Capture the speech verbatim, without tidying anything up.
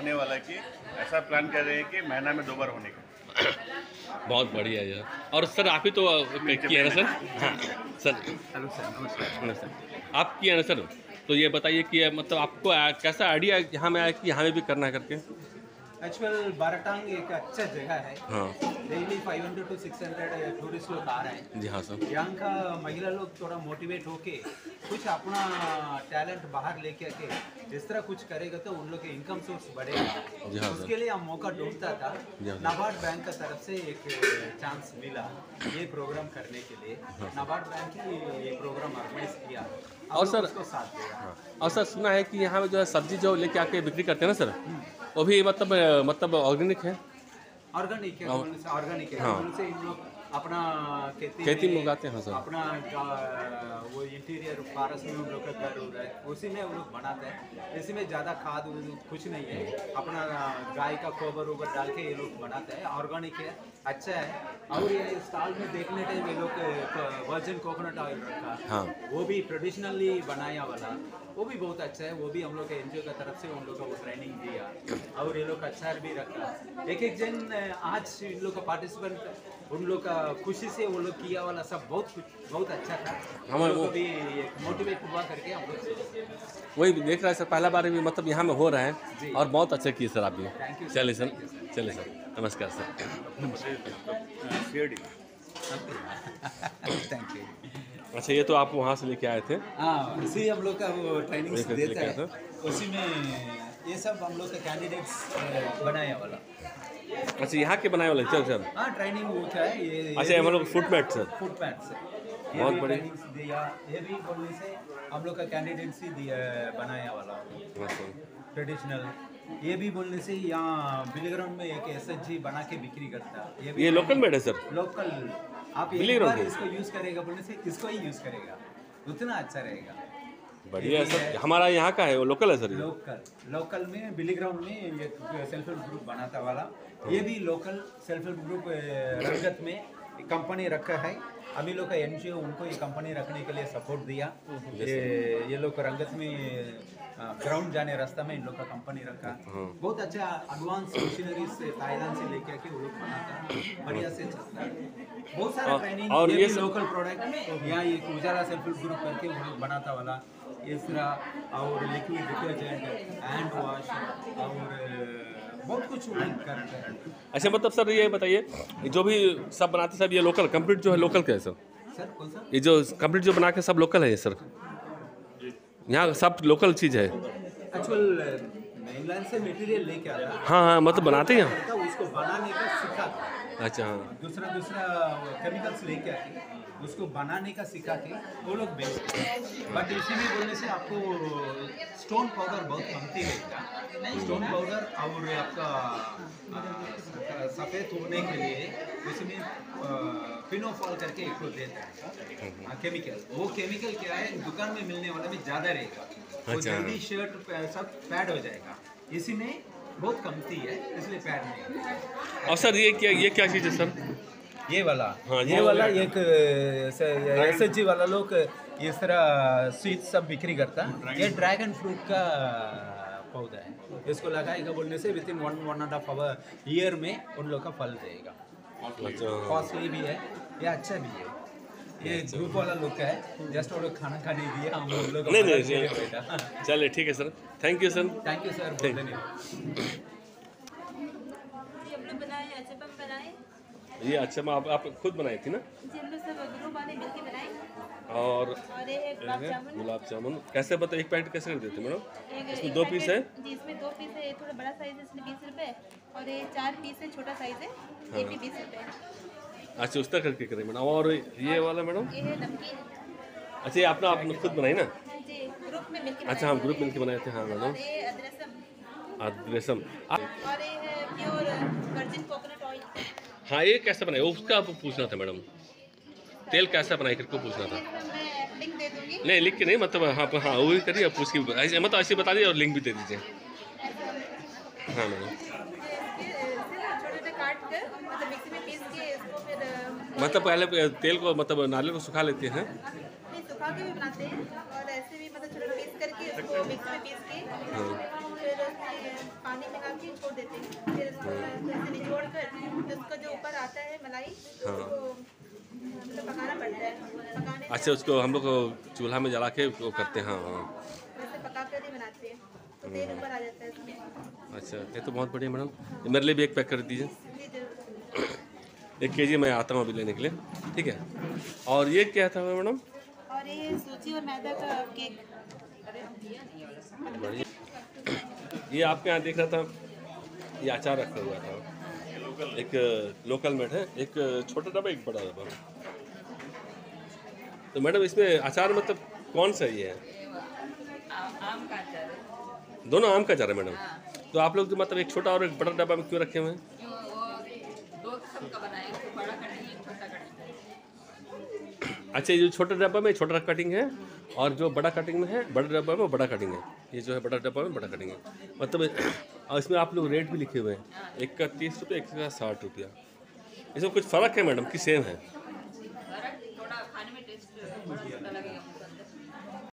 होने वाला कि ऐसा प्लान कर रहे हैं कि महीना में दो बार होने का। बहुत बढ़िया यार। और सर आप ही तो किए हैं ना सर? हाँ सर। हेलो सर, नमस्कार। नमस्कार। आप किए हैं ना सर? तो ये बताइए कि मतलब आपको आ- कैसा आइडिया यहाँ में आया कि यहाँ में भी करना है करके? एक्चुअल बाराटांग एक अच्छा जगह है। हाँ daily five hundred to six hundred tourist लोग आ रहे हैं। जी हाँ सर। यहाँ का महिला लोग थोड़ा मोटिवेट होके कुछ अपना टैलेंट बाहर लेके आके इस तरह कुछ करेगा तो उन लोग के इनकम सोर्स बढ़ेगा। जी हाँ सर। उसके लिए हम मौका ढूंढता था। जी हाँ सर। नाबार्ड बैंक का तरफ से एक चांस मिला ये प्रोग्राम करने के लिए। नाबार्ड बैंक ही ये प्रोग्राम ऑर्गेनाइज किया और सर उसको साथ दिया। और सर सुना है कि यहाँ में जो है सब्जी जो लेके आके बिक्री करते हैं ना सर, वो भी मतलब मतलब ऑर्गेनिक है? ऑर्गेनिक है, ऑर्गेनिक है। हाँ। उनसे इन लोग अपना खेती खेती में में उगाते हैं सर। अपना गा- वो इंटीरियर फॉरेस्ट में उन लोग का घर हो रहा है, उसी में वो लोग बनाते हैं। इसमें ज़्यादा खाद उद कुछ नहीं है, अपना गाय का गोबर वोबर डाल के ये लोग बनाते हैं। ऑर्गेनिक है, अच्छा है। और ये स्टॉल में देखने टाइम ये लोग वर्जिन कोकोनट ऑयल रखा, हाँ वो भी ट्रेडिशनली बनाया वाला, वो भी बहुत अच्छा है। वो भी हम लोग के एनजीओ का तरफ से उन लोग को वो ट्रेनिंग दिया और ये लोग का अचार भी रखा। एक एक जन आज इन लोग का पार्टिसिपेंट उन लोग का खुशी से वो लोग किया वाला सब बहुत कुछ बहुत अच्छा था। हम हमें लोग वो को भी मोटिवेट हुआ करके हम लोग वही देख रहा है सर, पहला बार भी मतलब यहाँ में हो रहा है जी। और बहुत अच्छा किए सर आप Thank भी। you, sir. चलिए सर, चलिए सर, नमस्कार सर। CID thank you. अच्छा ये तो आप वहाँ से लेके आए थे? हाँ, उसी हम लोग का वो ट्रेनिंग लेके- देता लेके है, उसी में ये सब हम लोग का कैंडिडेट्स बनाया वाला। अच्छा यहाँ के बनाए वाले चल सर। हाँ, ट्रेनिंग होता है ये। अच्छा, हम लोग foot mat sir. Foot pant से ये बहुत भी बढ़िया। ट्रेनिंग्स दिया। ये भी बोलने से हम लोग का कैंडिडेट्स ही दिया बनाया वाला हाँ सर। ट्रेडिशनल। ये भी बोलने से यहाँ बिलीग्राउंड में एक एसएचजी बना के बिक्री करता है। भी ये लोकल मेड है सर? लोकल। आप एक बिलीग्राउंड बार में? इसको यूज़ करेगा बोलने से इसको ही यूज़ करेगा, उतना अच्छा रहेगा। बढ़िया है ये सर। है। हमारा यहाँ का है वो लोकल है सर ये? लोकल लोकल में बिलीग्राउंड में एक सेल्फ हेल्प ग्रुप बनाता वाला। ये भी लोकल सेल्फ हेल्प ग्रुप रंगत में कंपनी रखा है। अभी लोग का एनजीओ उनको ये कंपनी रखने के लिए सपोर्ट दिया। ये ये लोग रंगत में ग्राउंड जाने रास्ता में इन लोग का कंपनी रखा। बहुत अच्छा एडवांस मशीनरी से थाईलैंड से लेके आके वो लोग बनाता है, बढ़िया से चलता है। बहुत सारा और- ट्रेनिंग और ये ये भी सब- लोकल प्रोडक्ट यहाँ एक उजाला सेल्फ हेल्प ग्रुप करके वो लोग बनाता वाला। इस तरह और लिक्विड डिटर्जेंट, हैंड वॉश और बहुत कुछ वो लोग करते हैं। अच्छा मतलब सर ये बताइए, जो भी सब बनाते सब ये लोकल कंप्लीट जो है लोकल का है सर? सर कौन सा? ये जो कंप्लीट जो बना के सब लोकल है ये सर? यहाँ सब लोकल चीज़ है? एक्चुअल मेनलैंड से मटेरियल लेके आता है। हाँ हाँ मतलब बनाते हैं यहाँ? तो उसको बनाने का सिखा अच्छा हाँ। दूसरा दूसरा केमिकल्स लेके आके उसको बनाने का सिखा के वो लोग बेचते हैं। बट इसी में बोलने से आपको स्टोन पाउडर बहुत कमती रहेगा। स्टोन पाउडर और आपका अ, सफ़ेद होने के लिए उसमें फिनोफॉल करके एक को देता है केमिकल। वो केमिकल क्या है दुकान में मिलने वाला में ज़्यादा रहेगा, वो अच्छा। जल्दी शर्ट सब पैड हो जाएगा। इसी में बहुत कमती है इसलिए पैड नहीं। और सर ये क्या ये क्या चीज़ है सर? ये वाला हाँ, ये ये वाला एक एस एच जी वाला लोग इस तरह स्वीट सब बिक्री करता। ये ड्रैगन फ्रूट का पौधा है, इसको लगाएगा बोलने से within one one and half hour year में उन लोग का फल देगा। अच्छा कॉस्टली भी है, ये अच्छा भी है। ये ग्रुप वाला लोग का है, जस्ट वो लोग खाना खाने दिए हम लोग नहीं नहीं चलिए ठीक है sir, thank you sir. Thank you sir. Thank you. जी हम लोग बनाए अच्छा हम बनाए ये अच्छा मैं आप, आप खुद बनाई थी ना? जी हम लोग सब ग्रुप वाले मिलके बनाए। और और ये गुलाब जामुन गुलाब जामुन कैसे बताइए, एक पैकेट कैसे कर देते मैडम? एक- इसमें एक दो पीस है? पैकेट- जी इसमें दो पीस है। ये थोड़ा बड़ा साइज है, इसमें बीस रुपए। और ये चार पीस है, छोटा साइज है, ये भी बीस रुपए। अच्छा उस तरह करके करें मैडम। और ये वाला मैडम? ये है नमकीन। अच्छा ये आपने आपने खुद बनाई ना? जी ग्रुप में मिलके अच्छा हम ग्रुप मिलकर बनाए थे। हाँ और मैडम। ये अदरसम। अदरसम। और ये है प्योर वर्जिन कोकोनट ऑयल। हाँ ये कैसे बनाए उसका पूछना था मैडम, तेल कैसा बनाए करके पूछना था। मैं लिंक दे दूंगी। नहीं लिख के नहीं मतलब हाँ हाँ वो भी करिए, पूछ के ऐसे मतलब ऐसे बता दीजिए और लिंक भी दे दीजिए। हाँ मैडम। छोटे छोटे काट कर मतलब मिक्सी में पीस के इसको फिर मतलब पहले तेल को मतलब नारियल को सुखा लेते हैं? नहीं सुखा के भी बनाते हैं और ऐसे भी मतलब छोटा पीस करके इसको मिक्सी में पीस के फिर उसमें पानी मिला छोड़ देते हैं, फिर उसको ऐसे निचोड़ कर फिर उसका जो ऊपर आता है मलाई हाँ। उसको मतलब पकाना पड़ता है। पकाने अच्छा, उसको हम लोग चूल्हा में जला के वो करते हैं। हाँ हाँ। वैसे पका कर ही बनाते हैं तो तेल ऊपर आ जाता है उसमें। अच्छा, ये तो बहुत बढ़िया मैडम। ये मेरे लिए भी एक पैक कर दीजिए। जी जरूर। एक के जी मैं आता हूँ अभी लेने के लिए, ठीक है। और ये क्या था मैडम? और ये सूजी और मैदा का केक। ये आपके यहाँ देख रहा था, ये अचार रखा हुआ था, एक लोकल मेड है, एक छोटा डब्बा एक बड़ा डब्बा। तो मैडम इसमें अचार मतलब कौन सा ये है? आम का अचार है। दोनों आम का अचार है मैडम। तो आप लोग मतलब एक छोटा और एक बड़ा डब्बा में क्यों रखे हुए हैं? जो वो दो किस्म का बनाए, एक बड़ा कटिंग एक छोटा कटिंग। अच्छा, ये जो छोटा डब्बा में छोटा कटिंग है और जो बड़ा कटिंग में है बड़ा डब्बा में वो बड़ा कटिंग है। ये जो है बड़ा डब्बा में बड़ा कटिंग है मतलब। और इसमें आप लोग रेट भी लिखे हुए हैं, एक का तीस रुपये, एक का साठ रुपया। इसमें कुछ फ़र्क है मैडम कि सेम है? थोड़ा खाने में टेस्ट बड़ा छोटा लगेगा।